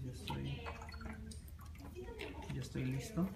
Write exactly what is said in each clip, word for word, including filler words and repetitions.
Ya estoy, ya estoy listo.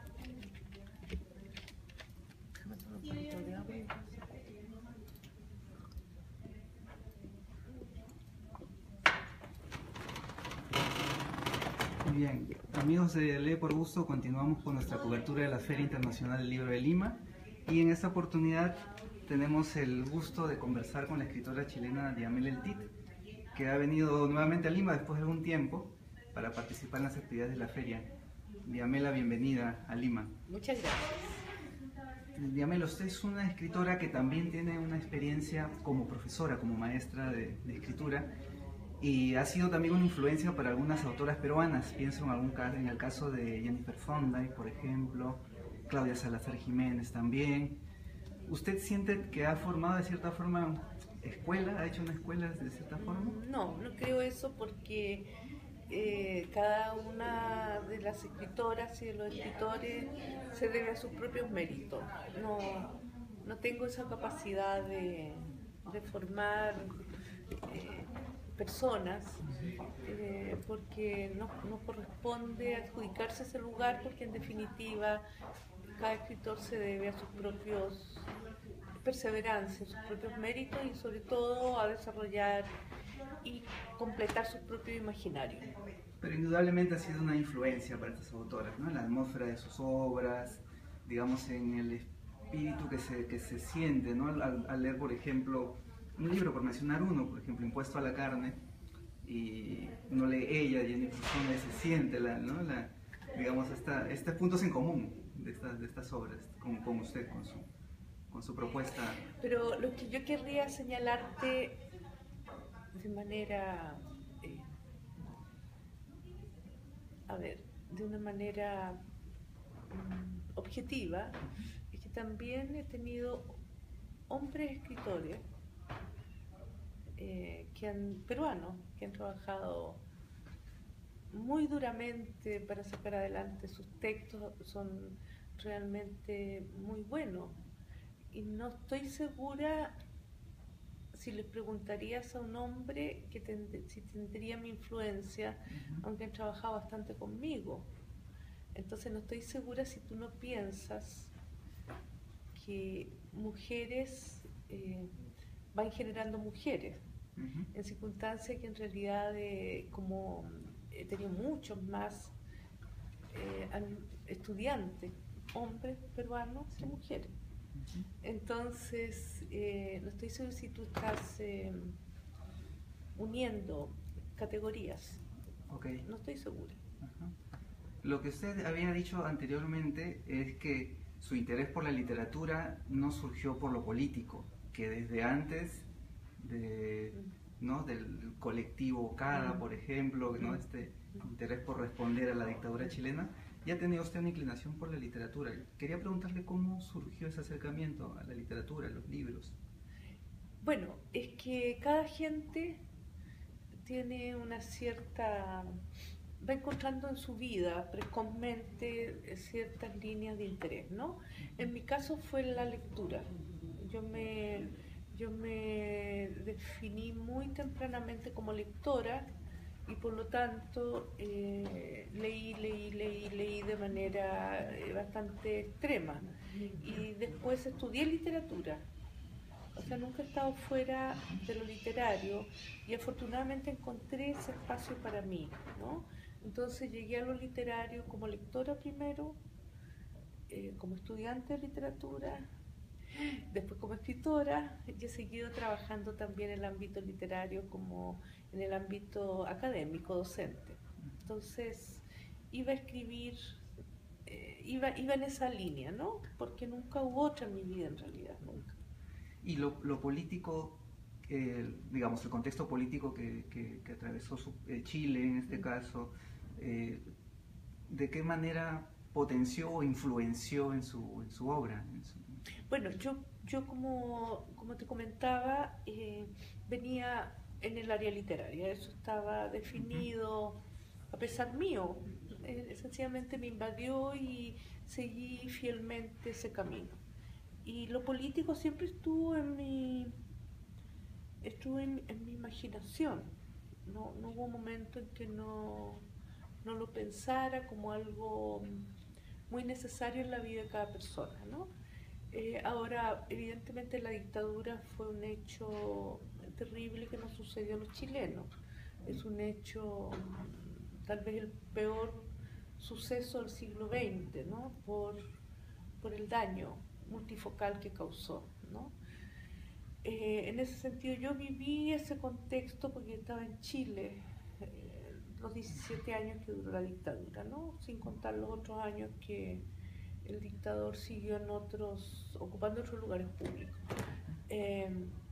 Bien, amigos de Lee por Gusto, continuamos con nuestra cobertura de la Feria Internacional del Libro de Lima y en esta oportunidad tenemos el gusto de conversar con la escritora chilena Diamela El Tit, que ha venido nuevamente a Lima después de algún tiempo para participar en las actividades de la feria. Diamela, bienvenida a Lima. Muchas gracias. Diamela, usted es una escritora que también tiene una experiencia como profesora, como maestra de, de escritura, y ha sido también una influencia para algunas autoras peruanas. Pienso en, algún caso, en el caso de Jennifer Fonday, por ejemplo, Claudia Salazar Jiménez también. ¿Usted siente que ha formado de cierta forma escuela, ha hecho una escuela de cierta forma? No, no creo eso porque eh, cada una de las escritoras y de los escritores se debe a sus propios méritos. No, no tengo esa capacidad de, de formar eh, personas eh, porque no, no corresponde adjudicarse ese lugar, porque en definitiva cada escritor se debe a sus propios perseverancia, sus propios méritos y sobre todo a desarrollar y completar su propio imaginario. Pero indudablemente ha sido una influencia para estas autoras, ¿no? En la atmósfera de sus obras, digamos, en el espíritu que se, que se siente, ¿no? Al, al leer, por ejemplo, un libro, por mencionar uno, por ejemplo, Impuesto a la carne, y uno lee ella, Jennifer Fonda, se siente, la, ¿no? la, digamos, esta, estos puntos en común de estas, de estas obras, con, con usted, con su, con su propuesta. Pero lo que yo querría señalarte de manera, eh, a ver, de una manera um, objetiva, es que también he tenido hombres escritores eh, que han, peruanos que han trabajado muy duramente para sacar adelante sus textos, son realmente muy buenos. Y no estoy segura si les preguntarías a un hombre que tend si tendría mi influencia, uh-huh. aunque han trabajado bastante conmigo. Entonces no estoy segura si tú no piensas que mujeres eh, van generando mujeres, uh-huh. en circunstancias que en realidad, eh, como he tenido muchos más eh, estudiantes, hombres peruanos que mujeres. Entonces, eh, no estoy segura si tú estás eh, uniendo categorías. Okay. No estoy segura. Ajá. Lo que usted había dicho anteriormente es que su interés por la literatura no surgió por lo político, que desde antes de, ¿no? del colectivo CADA, por ejemplo, ¿no? este interés por responder a la dictadura chilena, ya tenía usted una inclinación por la literatura. Quería preguntarle cómo surgió ese acercamiento a la literatura, a los libros. Bueno, es que cada gente tiene una cierta... va encontrando en su vida precozmente ciertas líneas de interés, ¿no? En mi caso fue la lectura. Yo me, yo me definí muy tempranamente como lectora, y por lo tanto eh, leí, leí, leí, leí de manera eh, bastante extrema. Y después estudié literatura. O sea, nunca he estado fuera de lo literario y afortunadamente encontré ese espacio para mí, ¿no? Entonces llegué a lo literario como lectora primero, eh, como estudiante de literatura, después como escritora, y he seguido trabajando también en el ámbito literario como en el ámbito académico, docente. Entonces iba a escribir, eh, iba, iba en esa línea, ¿no? Porque nunca hubo otra en mi vida en realidad, nunca. Y lo, lo político, eh, digamos, el contexto político que, que, que atravesó su, eh, Chile en este caso, eh, ¿de qué manera potenció o influenció en su, en su obra? En su... Bueno, yo, yo como, como te comentaba, eh, venía en el área literaria, eso estaba definido, uh-huh. a pesar mío, eh, sencillamente me invadió y seguí fielmente ese camino. Y lo político siempre estuvo en mi, estuvo en, en mi imaginación, no, no hubo un momento en que no, no lo pensara como algo muy necesario en la vida de cada persona, ¿no? Eh, ahora, evidentemente la dictadura fue un hecho terrible que nos sucedió a los chilenos. Es un hecho, tal vez el peor suceso del siglo veinte, ¿no? Por, por el daño multifocal que causó, ¿no? Eh, en ese sentido yo viví ese contexto porque estaba en Chile eh, los diecisiete años que duró la dictadura, ¿no? Sin contar los otros años que el dictador siguió en otros, ocupando otros lugares públicos. Eh,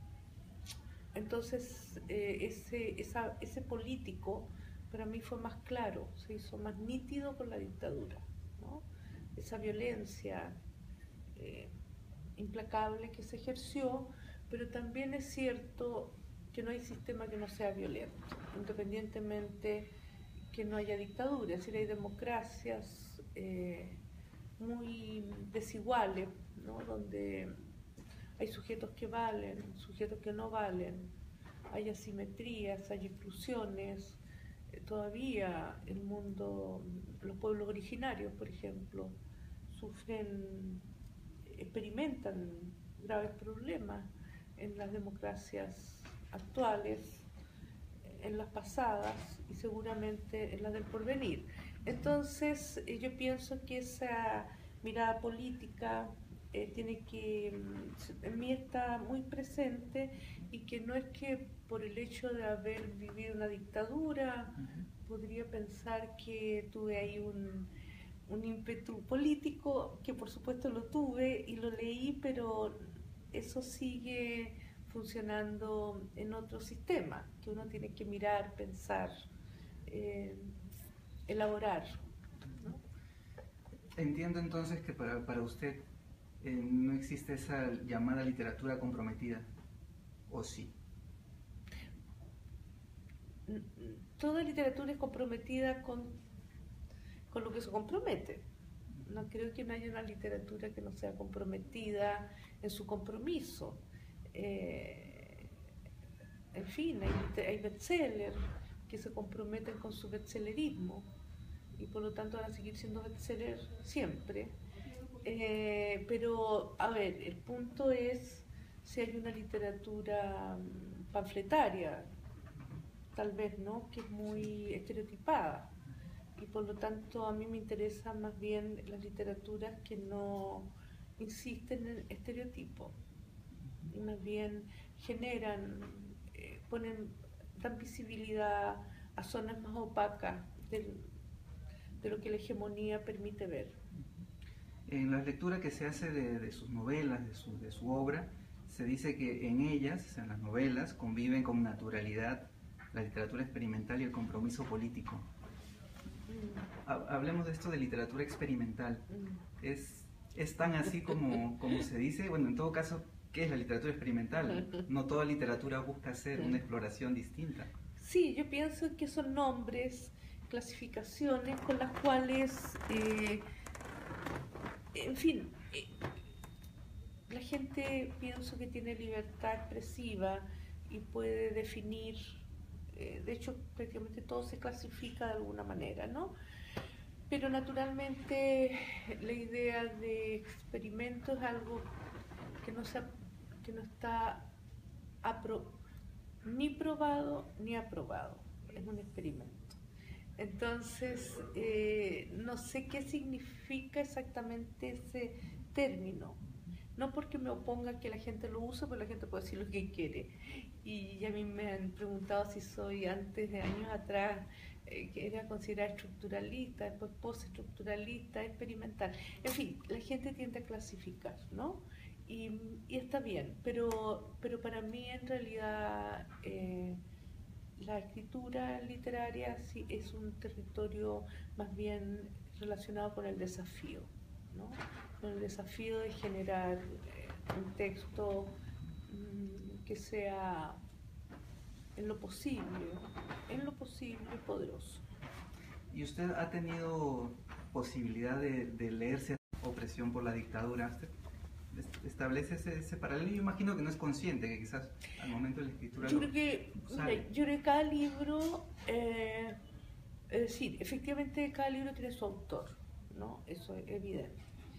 entonces, eh, ese, esa, ese político para mí fue más claro, se hizo más nítido con la dictadura, ¿no? Esa violencia eh, implacable que se ejerció, pero también es cierto que no hay sistema que no sea violento, independientemente que no haya dictadura, es decir, hay democracias eh, muy desiguales, ¿no? Donde hay sujetos que valen, sujetos que no valen, hay asimetrías, hay exclusiones. Eh, todavía el mundo, los pueblos originarios, por ejemplo, sufren, experimentan graves problemas en las democracias actuales, en las pasadas y seguramente en las del porvenir. Entonces, eh, yo pienso que esa mirada política eh, tiene que, en mí está muy presente, y que no es que por el hecho de haber vivido una dictadura, uh-huh, podría pensar que tuve ahí un, un ímpetu político, que por supuesto lo tuve y lo leí, pero eso sigue funcionando en otro sistema, que uno tiene que mirar, pensar, eh, elaborar, ¿no? Entiendo entonces que para, para usted eh, no existe esa llamada literatura comprometida, ¿o sí? Toda literatura es comprometida con, con lo que se compromete. No creo que no haya una literatura que no sea comprometida en su compromiso. Eh, en fin, hay, hay bestsellers que se comprometen con su bestsellerismo y por lo tanto van a seguir siendo bestsellers siempre. Eh, pero, a ver, el punto es si hay una literatura panfletaria, tal vez, ¿no?, que es muy estereotipada. Y por lo tanto a mí me interesan más bien las literaturas que no insisten en estereotipos y más bien generan, eh, ponen, dan visibilidad a zonas más opacas del, de lo que la hegemonía permite ver. En la lectura que se hace de, de sus novelas, de su, de su obra, se dice que en ellas, o sea, en las novelas, conviven con naturalidad la literatura experimental y el compromiso político. Hablemos de esto de literatura experimental. ¿Es, es tan así como, como se dice? Bueno, en todo caso, ¿qué es la literatura experimental? No toda literatura busca hacer una exploración distinta. Sí, yo pienso que son nombres, clasificaciones con las cuales, eh, en fin, eh, la gente pienso que tiene libertad expresiva y puede definir. De hecho, prácticamente todo se clasifica de alguna manera, ¿no? Pero naturalmente la idea de experimento es algo que no, se, que no está apro, ni probado ni aprobado, es un experimento. Entonces, eh, no sé qué significa exactamente ese término. No porque me oponga a que la gente lo use, porque la gente puede decir lo que quiere. Y a mí me han preguntado si soy, antes de años atrás, eh, que era considerada estructuralista, después postestructuralista, experimental. En fin, la gente tiende a clasificar, ¿no? Y, y está bien, pero, pero para mí en realidad eh, la escritura literaria sí es un territorio más bien relacionado con el desafío, ¿no? Con el desafío de generar eh, un texto mmm, que sea en lo posible, en lo posible poderoso. ¿Y usted ha tenido posibilidad de, de leerse opresión por la dictadura? ¿Usted establece ese, ese paralelo? Yo imagino que no es consciente, que quizás al momento de la escritura yo lo, creo que, mira, yo creo que cada libro eh, Eh, sí, efectivamente cada libro tiene su autor, ¿no? Eso es evidente.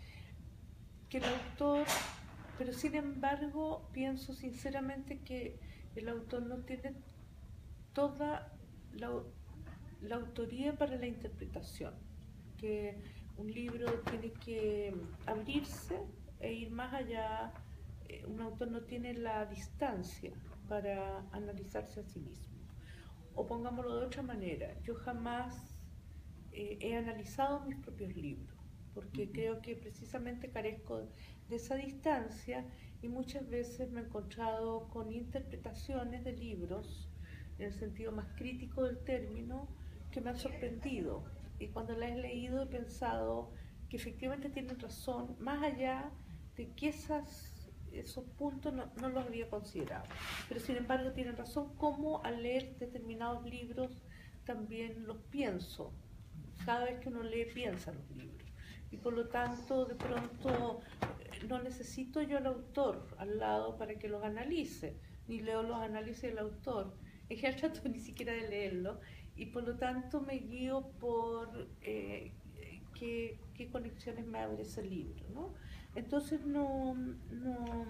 Que el autor, pero sin embargo pienso sinceramente que el autor no tiene toda la, la autoría para la interpretación, que un libro tiene que abrirse e ir más allá. Eh, un autor no tiene la distancia para analizarse a sí mismo. O pongámoslo de otra manera, yo jamás eh, he analizado mis propios libros, porque creo que precisamente carezco de esa distancia y muchas veces me he encontrado con interpretaciones de libros, en el sentido más crítico del término, que me han sorprendido. Y cuando las he leído he pensado que efectivamente tienen razón, más allá de que esas esos puntos no, no los había considerado, pero sin embargo tienen razón, como al leer determinados libros también los pienso, cada vez que uno lee piensa los libros, y por lo tanto de pronto no necesito yo al autor al lado para que los analice, ni leo los análisis del autor, en general trato ni siquiera de leerlo, y por lo tanto me guío por eh, qué, qué conexiones me abre ese libro, ¿no? Entonces no, no,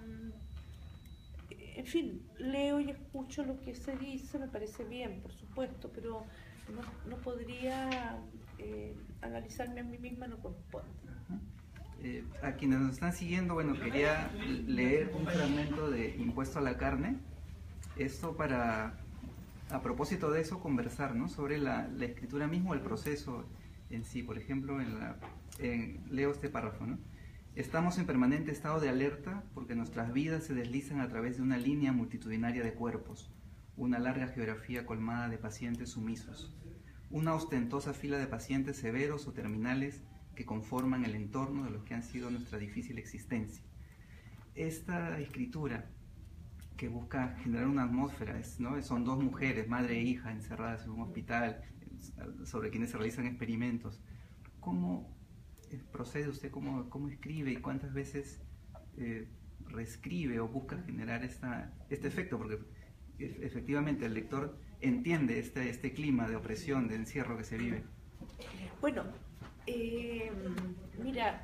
en fin, leo y escucho lo que se dice, me parece bien, por supuesto, pero no, no podría eh, analizarme a mí misma, no corresponde. Eh, a quienes nos están siguiendo, bueno, quería leer un fragmento de Impuesto a la Carne, esto para, a propósito de eso, conversar, ¿no?, sobre la, la escritura mismo, el proceso en sí. Por ejemplo, en la, en, leo este párrafo, ¿no? Estamos en permanente estado de alerta porque nuestras vidas se deslizan a través de una línea multitudinaria de cuerpos, una larga geografía colmada de pacientes sumisos, una ostentosa fila de pacientes severos o terminales que conforman el entorno de los que han sido nuestra difícil existencia. Esta escritura que busca generar una atmósfera, es, ¿no?, son dos mujeres, madre e hija, encerradas en un hospital, sobre quienes se realizan experimentos. ¿Cómo procede usted? ¿Cómo, cómo escribe y cuántas veces eh, reescribe o busca generar esta, este efecto? Porque efectivamente el lector entiende este, este clima de opresión, de encierro que se vive. Bueno, eh, mira,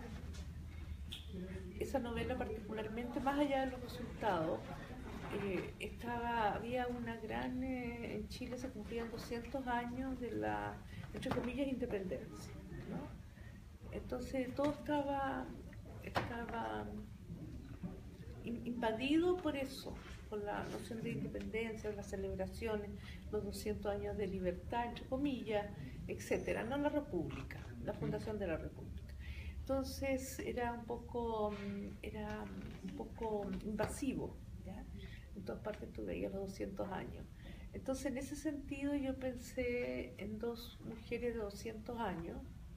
esa novela particularmente, más allá de los resultados, eh, estaba, había una gran, eh, en Chile se cumplían doscientos años de la, entre comillas, independencia, ¿no? Entonces todo estaba, estaba invadido por eso, por la noción de independencia, las celebraciones, los doscientos años de libertad, entre comillas, etcétera, no la República, la fundación de la República. Entonces era un poco, era un poco invasivo, ¿ya? En todas partes tú veías los doscientos años. Entonces en ese sentido yo pensé en dos mujeres de doscientos años,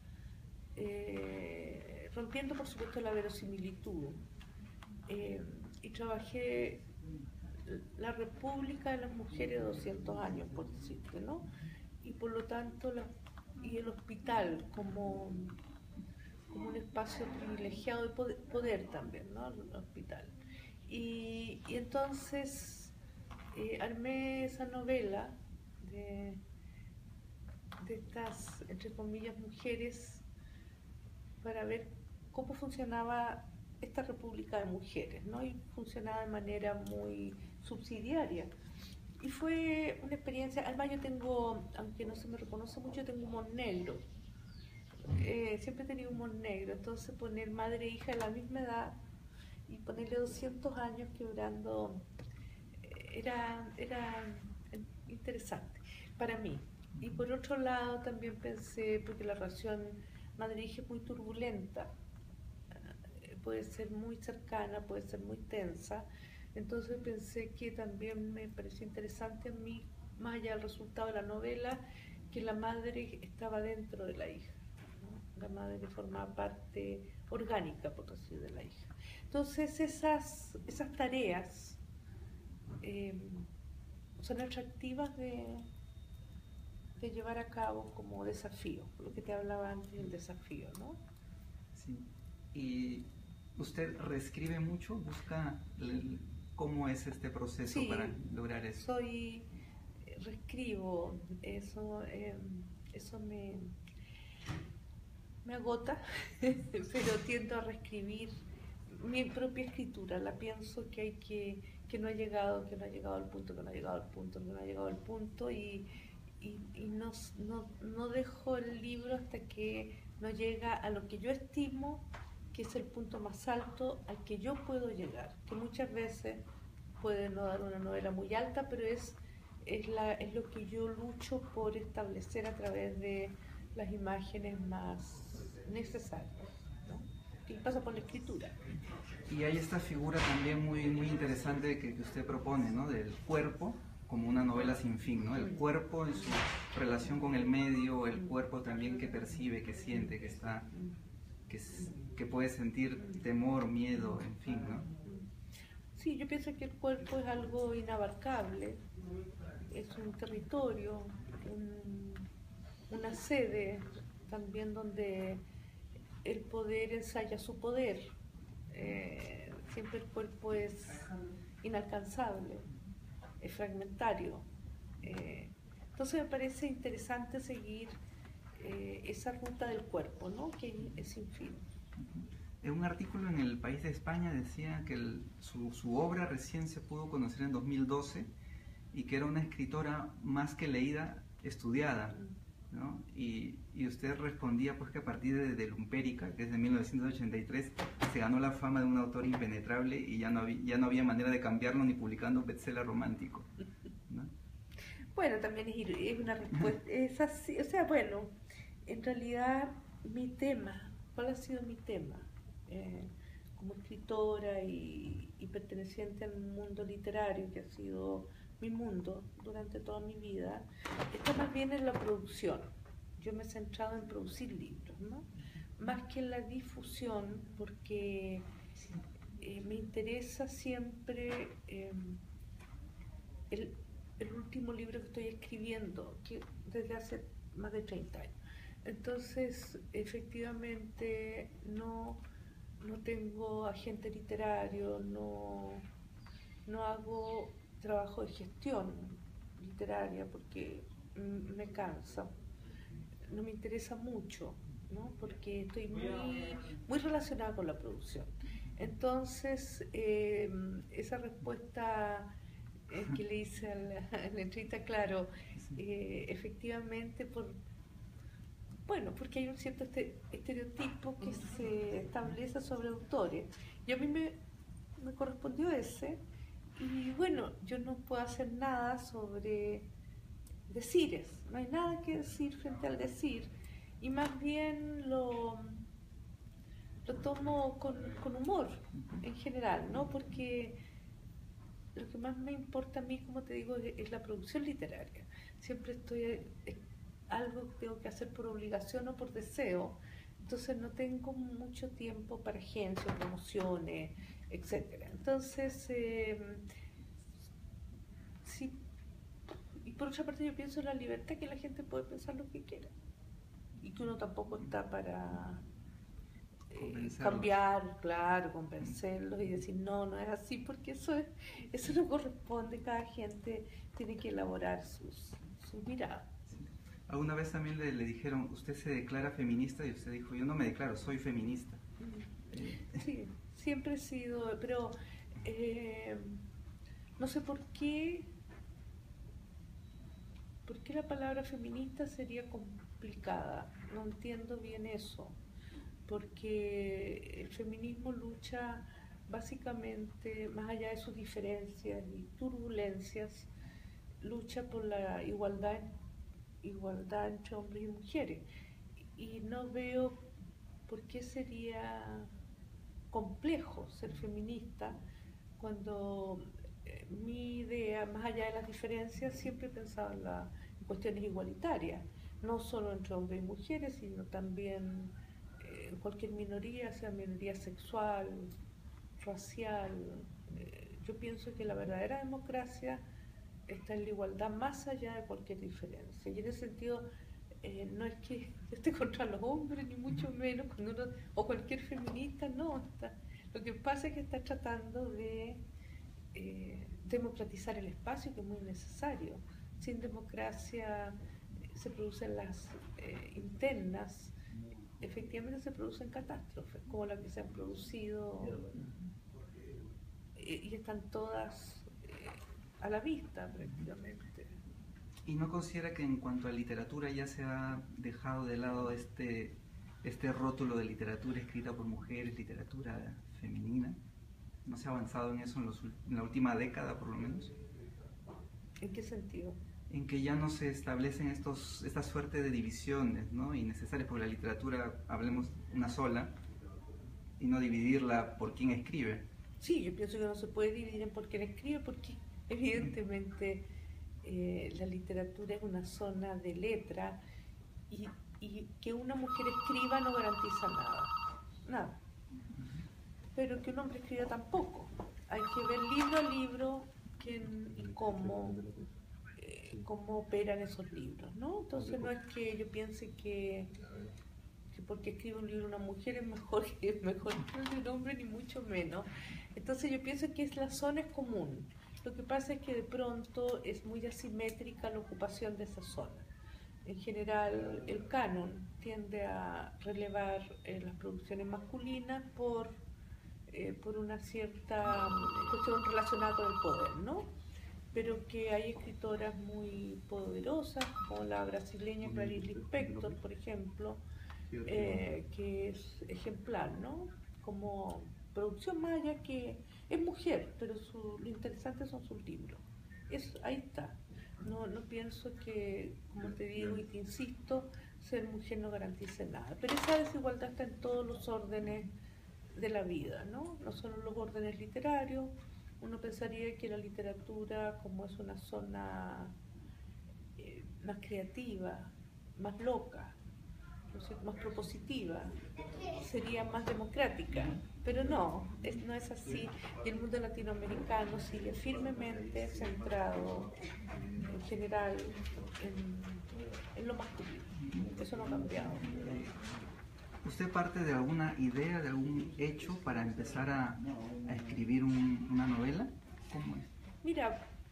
Eh, rompiendo por supuesto la verosimilitud, eh, y trabajé la República de las Mujeres de doscientos años, por decirte, ¿no? Y por lo tanto la, y el hospital como, como un espacio privilegiado de poder, poder también, ¿no? El hospital. Y, y entonces eh, armé esa novela de, de estas, entre comillas, mujeres, para ver cómo funcionaba esta república de mujeres, ¿no? Y funcionaba de manera muy subsidiaria. Y fue una experiencia, además yo tengo, aunque no se me reconoce mucho, tengo humor negro. Eh, siempre he tenido humor negro, entonces poner madre e hija de la misma edad y ponerle doscientos años quebrando, era, era interesante para mí. Y por otro lado también pensé, porque la relación madre-hija es muy turbulenta, puede ser muy cercana, puede ser muy tensa, entonces pensé que también me pareció interesante a mí, más allá del resultado de la novela, que la madre estaba dentro de la hija, ¿no? La madre formaba parte orgánica, por decir, de la hija. Entonces esas, esas tareas eh, son atractivas de de llevar a cabo como desafío, lo que te hablaba antes del desafío, ¿no? Sí. ¿Y usted reescribe mucho? ¿Busca el, cómo es este proceso sí, para lograr eso? Soy, reescribo, eso, eh, eso me, me agota, pero tiendo a reescribir mi propia escritura. La pienso que hay que, que no ha llegado, que no ha llegado al punto, que no ha llegado al punto, que no ha llegado al punto, y, y, y no, no, no dejo el libro hasta que no llega a lo que yo estimo que es el punto más alto al que yo puedo llegar, que muchas veces puede no dar una novela muy alta, pero es, es, la, es lo que yo lucho por establecer a través de las imágenes más necesarias, ¿no? Que pasa por la escritura. Y hay esta figura también muy, muy interesante que, que usted propone, ¿no? Del cuerpo como una novela sin fin, ¿no? El cuerpo en su relación con el medio, el cuerpo también que percibe, que siente, que está, que, que puede sentir temor, miedo, en fin, ¿no? Sí, yo pienso que el cuerpo es algo inabarcable, es un territorio, un, una sede también donde el poder ensaya su poder. Eh, siempre el cuerpo es inalcanzable, es fragmentario. Eh, entonces me parece interesante seguir eh, esa ruta del cuerpo, ¿no? Que es sin fin. En un artículo en El País de España decía que el, su, su obra recién se pudo conocer en dos mil doce y que era una escritora más que leída, estudiada, ¿no? Y, y usted respondía pues que a partir de, de Lumpérica, que es de mil novecientos ochenta y tres, se ganó la fama de un autor impenetrable y ya no había, ya no había manera de cambiarlo ni publicando un bestseller romántico, ¿no? Bueno, también es, es una respuesta, es así, o sea, bueno, en realidad mi tema, ¿cuál ha sido mi tema? Eh, como escritora y, y perteneciente al mundo literario, que ha sido mi mundo durante toda mi vida, está más bien en la producción. Yo me he centrado en producir libros, ¿no? Más que en la difusión, porque eh, me interesa siempre eh, el, el último libro que estoy escribiendo, que desde hace más de treinta años. Entonces, efectivamente, no, no tengo agente literario, no, no hago trabajo de gestión literaria porque me cansa, no me interesa mucho, ¿no? Porque estoy muy, muy relacionada con la producción. Entonces, eh, esa respuesta eh, que le hice a la, a la entrevista, claro, eh, efectivamente, por, bueno, porque hay un cierto este, estereotipo que se establece sobre autores. Y a mí me, me correspondió ese. Y bueno, yo no puedo hacer nada sobre decires, no hay nada que decir frente al decir, y más bien lo, lo tomo con, con humor en general, ¿no? Porque lo que más me importa a mí, como te digo, es, es la producción literaria. Siempre estoy, es algo que tengo que hacer por obligación o por deseo, entonces no tengo mucho tiempo para agencias, promociones, etcétera. Entonces, eh, sí, y por otra parte yo pienso en la libertad, que la gente puede pensar lo que quiera y que uno tampoco está para eh, cambiar, claro, convencerlos y decir no, no es así, porque eso es, eso no corresponde. Cada gente tiene que elaborar sus, sus miradas. Alguna vez también le, le dijeron, usted se declara feminista, y usted dijo, yo no me declaro, soy feminista. Sí, siempre he sido, pero eh, no sé por qué, por qué la palabra feminista sería complicada, no entiendo bien eso, porque el feminismo lucha básicamente, más allá de sus diferencias y turbulencias, lucha por la igualdad igualdad entre hombres y mujeres, y no veo por qué sería complejo ser feminista cuando eh, mi idea, más allá de las diferencias, siempre he pensado en, la, en cuestiones igualitarias, no solo entre hombres y mujeres, sino también eh, en cualquier minoría, sea minoría sexual, racial. Eh, yo pienso que la verdadera democracia está en la igualdad más allá de cualquier diferencia, y en ese sentido eh, no es que yo esté contra los hombres ni mucho menos, cuando uno, o cualquier feminista, no, está, lo que pasa es que está tratando de eh, democratizar el espacio, que es muy necesario. Sin democracia se producen las eh, internas, efectivamente se producen catástrofes, como las que se han producido, eh, y están todas eh, a la vista prácticamente. ¿Y no considera que en cuanto a literatura ya se ha dejado de lado este, este rótulo de literatura escrita por mujeres, literatura femenina? ¿No se ha avanzado en eso en, los, en la última década por lo menos? ¿En qué sentido? En que ya no se establecen estos, esta suerte de divisiones, ¿no? Innecesarias, porque la literatura, hablemos una sola, y no dividirla por quién escribe. Sí, yo pienso que no se puede dividir en por quién escribe, porque evidentemente eh, la literatura es una zona de letra, y, y que una mujer escriba no garantiza nada, nada. Pero que un hombre escriba tampoco. Hay que ver libro a libro quién y cómo, eh, cómo operan esos libros, ¿no? Entonces no es que yo piense que, que porque escribe un libro una mujer es mejor que es mejor que un hombre, ni mucho menos. Entonces yo pienso que la zona es común. Lo que pasa es que de pronto es muy asimétrica la ocupación de esa zona. En general el canon tiende a relevar eh, las producciones masculinas por Eh, por una cierta cuestión relacionada con el poder, ¿no? Pero que hay escritoras muy poderosas, como la brasileña Clarice Lispector, por ejemplo, eh, que es ejemplar, ¿no? Como producción maya, que es mujer, pero su, lo interesante son sus libros. Es, ahí está. No, no pienso que, como te digo y te insisto, ser mujer no garantice nada. Pero esa desigualdad está en todos los órdenes de la vida, ¿no? No solo los órdenes literarios. Uno pensaría que la literatura, como es una zona eh, más creativa, más loca, ¿no es cierto?, más propositiva, sería más democrática, pero no, es, no es así. Y el mundo latinoamericano sigue firmemente centrado, en general, en, en lo masculino. Eso no ha cambiado. ¿Usted parte de alguna idea, de algún hecho para empezar a, a escribir un, una novela? ¿Cómo es? Mira,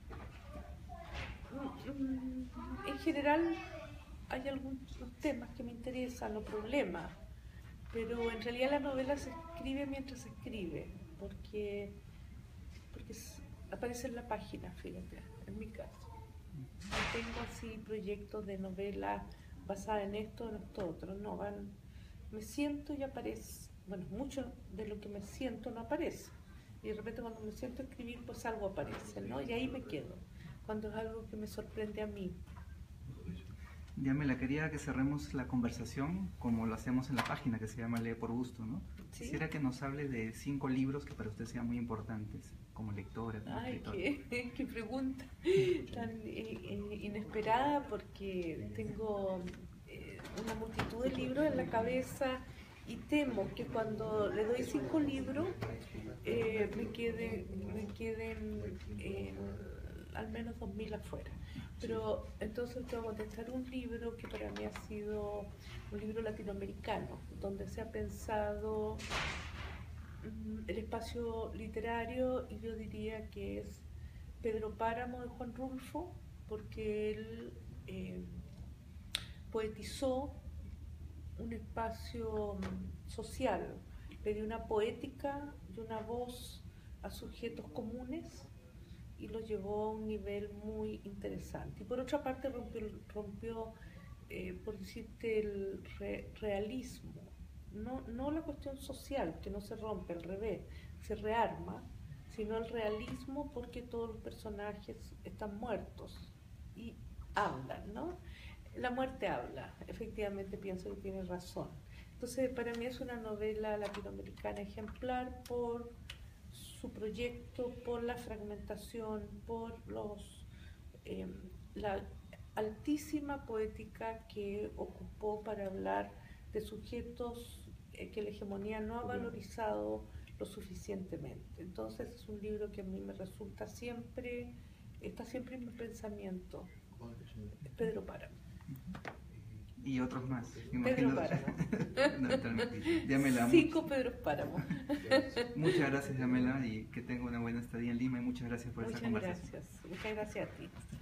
en general hay algunos temas que me interesan, los problemas, pero en realidad la novela se escribe mientras se escribe, porque, porque aparece en la página, fíjate, en mi caso. No tengo así proyectos de novela basada en esto o en esto otro, no, van... Me siento y aparece. Bueno, mucho de lo que me siento no aparece. Y de repente cuando me siento a escribir, pues algo aparece, ¿no? Y ahí me quedo, cuando es algo que me sorprende a mí. Diamela, quería que cerremos la conversación como lo hacemos en la página que se llama Lee por Gusto, ¿no? ¿Sí? Quisiera que nos hable de cinco libros que para usted sean muy importantes, como lectora, como Ay, escritora. qué, qué pregunta tan eh, eh, inesperada, porque tengo una multitud de libros en la cabeza y temo que cuando le doy cinco libros eh, me queden, me queden eh, al menos dos mil afuera. Pero entonces te voy a contestar un libro que para mí ha sido un libro latinoamericano, donde se ha pensado um, el espacio literario, y yo diría que es Pedro Páramo de Juan Rulfo, porque él eh, poetizó un espacio social, le dio una poética y una voz a sujetos comunes y lo llevó a un nivel muy interesante. Y por otra parte rompió, rompió eh, por decirte, el re, realismo, no, no la cuestión social, que no se rompe, al revés, se rearma, sino el realismo, porque todos los personajes están muertos y hablan, ¿no? La muerte habla, efectivamente pienso que tiene razón. Entonces, para mí es una novela latinoamericana ejemplar por su proyecto, por la fragmentación, por los, eh, la altísima poética que ocupó para hablar de sujetos eh, que la hegemonía no ha valorizado lo suficientemente. Entonces, es un libro que a mí me resulta siempre, está siempre en mi pensamiento. Pedro Páramo. Y otros más. Pedro Páramo. No, Diamela, Cinco Pedro Páramo. Muchas gracias, Diamela, y que tenga una buena estadía en Lima, y muchas gracias por Muchas esta conversación. Muchas gracias. Muchas gracias a ti.